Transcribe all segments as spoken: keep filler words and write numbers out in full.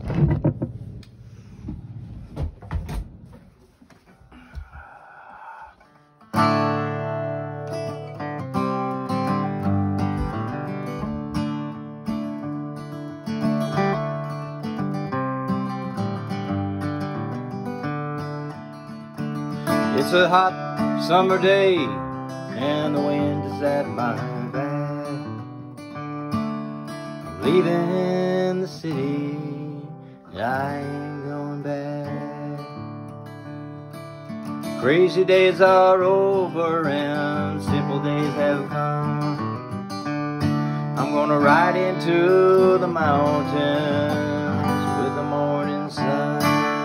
It's a hot summer day and the wind is at my back. I'm leaving the city and I ain't going back. Crazy days are over and simple days have come. I'm gonna ride into the mountains with the morning sun.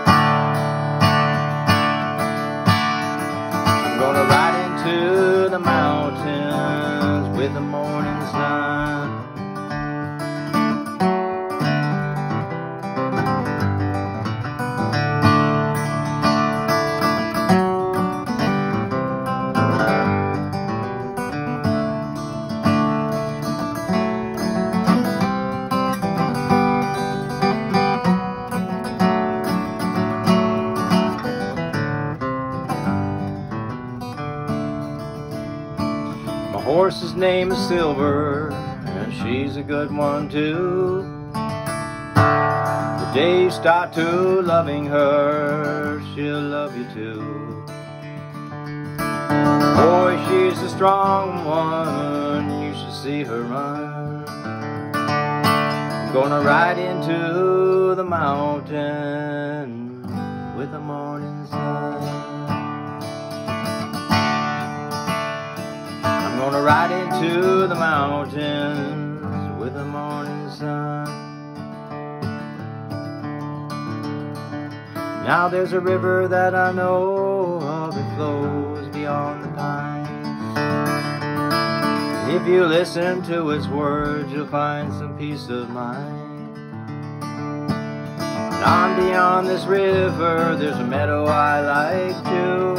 Gonna ride into the mountains with the morning sun. My horse's name is Silver, and she's a good one too. The day you start to loving her, she'll love you too. Boy, she's a strong one, you should see her run. I'm gonna ride into the mountain with the morning sun. I'm gonna ride into the mountains with the morning sun. Now there's a river that I know of, it flows beyond the pines. If you listen to its words, you'll find some peace of mind. And on beyond this river, there's a meadow I like too.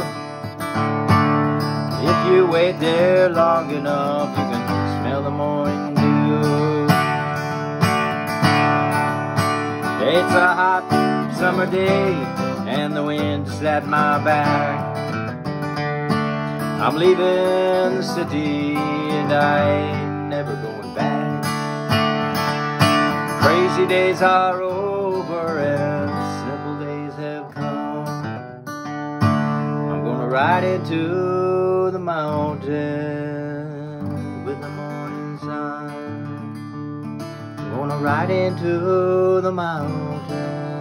If you wait there long enough, you can smell the morning dew. It's a hot summer day and the wind is at my back. I'm leaving the city and I ain't never going back. Crazy days are over and simple days have come. I'm gonna ride into the mountain with the morning sun. I'm gonna ride into the mountain